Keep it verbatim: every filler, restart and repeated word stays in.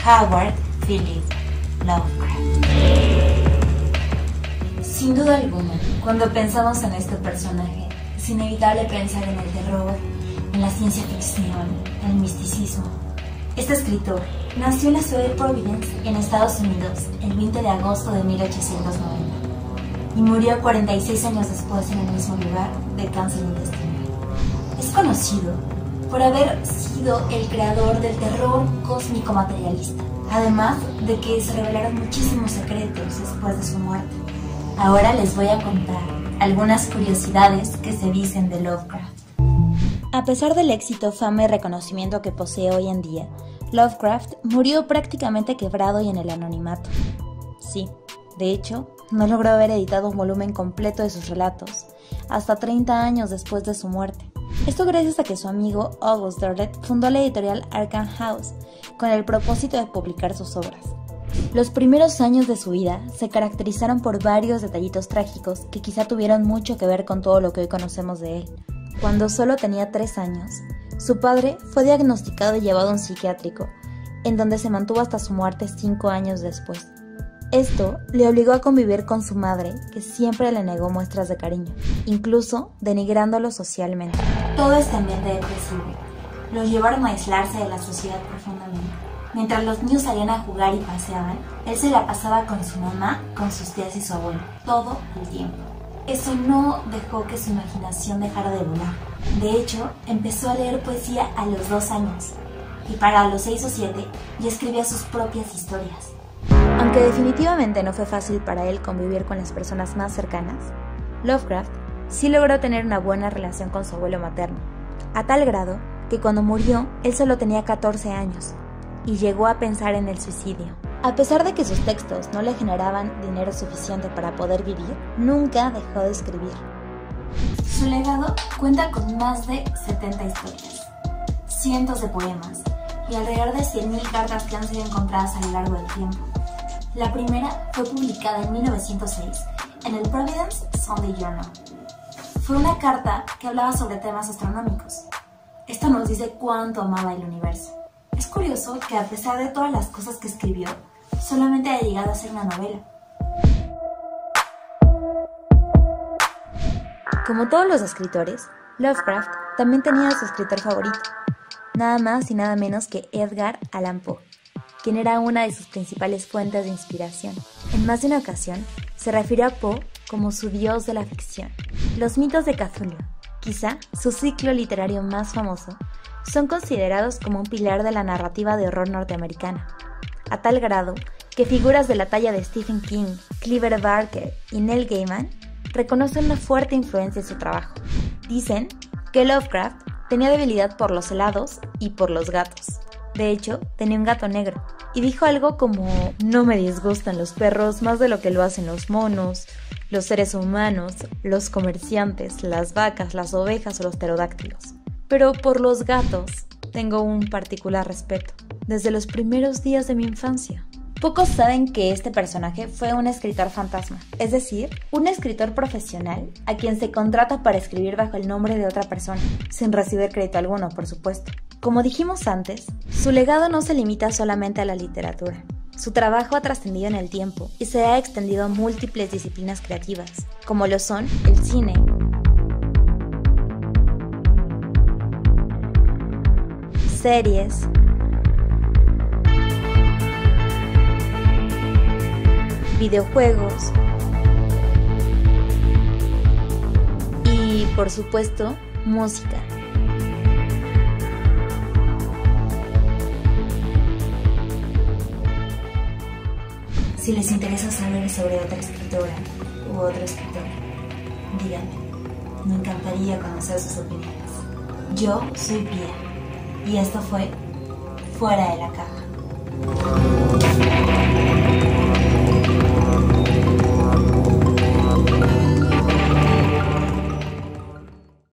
Howard Philip Lovecraft. Sin duda alguna, cuando pensamos en este personaje, es inevitable pensar en el terror, en la ciencia ficción, en el misticismo. Este escritor nació en la ciudad de Providence, en Estados Unidos, el veinte de agosto de mil ochocientos noventa y murió cuarenta y seis años después en el mismo lugar de cáncer intestinal. Es conocido por haber sido el creador del terror cósmico materialista, además de que se revelaron muchísimos secretos después de su muerte. Ahora les voy a contar algunas curiosidades que se dicen de Lovecraft. A pesar del éxito, fama y reconocimiento que posee hoy en día, Lovecraft murió prácticamente quebrado y en el anonimato. Sí, de hecho, no logró haber editado un volumen completo de sus relatos, hasta treinta años después de su muerte. Esto gracias a que su amigo August Derleth fundó la editorial Arkham House, con el propósito de publicar sus obras. Los primeros años de su vida se caracterizaron por varios detallitos trágicos que quizá tuvieron mucho que ver con todo lo que hoy conocemos de él. Cuando solo tenía tres años, su padre fue diagnosticado y llevado a un psiquiátrico, en donde se mantuvo hasta su muerte cinco años después. Esto le obligó a convivir con su madre, que siempre le negó muestras de cariño, incluso denigrándolo socialmente. Todo este ambiente depresivo los llevaron a aislarse de la sociedad profundamente. Mientras los niños salían a jugar y paseaban, él se la pasaba con su mamá, con sus tías y su abuelo, todo el tiempo. Eso no dejó que su imaginación dejara de volar. De hecho, empezó a leer poesía a los dos años, y para los seis o siete ya escribía sus propias historias. Aunque definitivamente no fue fácil para él convivir con las personas más cercanas, Lovecraft sí logró tener una buena relación con su abuelo materno, a tal grado que cuando murió él solo tenía catorce años y llegó a pensar en el suicidio. A pesar de que sus textos no le generaban dinero suficiente para poder vivir, nunca dejó de escribir. Su legado cuenta con más de setenta historias, cientos de poemas y alrededor de cien mil cartas que han sido encontradas a lo largo del tiempo. La primera fue publicada en mil novecientos seis en el Providence Sunday Journal. Fue una carta que hablaba sobre temas astronómicos. Esto nos dice cuánto amaba el universo. Es curioso que a pesar de todas las cosas que escribió, solamente haya llegado a ser una novela. Como todos los escritores, Lovecraft también tenía a su escritor favorito, nada más y nada menos que Edgar Allan Poe, quien era una de sus principales fuentes de inspiración. En más de una ocasión, se refirió a Poe como su dios de la ficción. Los mitos de Cthulhu, quizá su ciclo literario más famoso, son considerados como un pilar de la narrativa de horror norteamericana, a tal grado que figuras de la talla de Stephen King, Clive Barker y Neil Gaiman reconocen una fuerte influencia en su trabajo. Dicen que Lovecraft tenía debilidad por los helados y por los gatos. De hecho, tenía un gato negro, y dijo algo como: no me disgustan los perros más de lo que lo hacen los monos, los seres humanos, los comerciantes, las vacas, las ovejas o los pterodáctilos. Pero por los gatos tengo un particular respeto, desde los primeros días de mi infancia. Pocos saben que este personaje fue un escritor fantasma, es decir, un escritor profesional a quien se contrata para escribir bajo el nombre de otra persona, sin recibir crédito alguno, por supuesto. Como dijimos antes, su legado no se limita solamente a la literatura. Su trabajo ha trascendido en el tiempo y se ha extendido a múltiples disciplinas creativas, como lo son el cine, series, videojuegos y, por supuesto, música. Si les interesa saber sobre otra escritora u otro escritor, díganme. Me encantaría conocer sus opiniones. Yo soy Pia y esto fue Fuera de la Caja.